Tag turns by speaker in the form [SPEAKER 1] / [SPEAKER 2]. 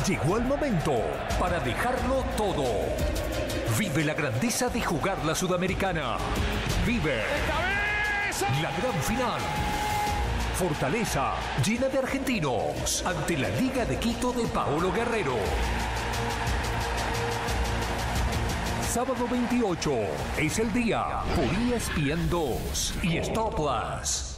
[SPEAKER 1] Llegó el momento para dejarlo todo. Vive la grandeza de jugar la Sudamericana. Vive la gran final. Fortaleza llena de argentinos ante la Liga de Quito de Paolo Guerrero. Sábado 28 es el día por ESPN 2 y Star Plus.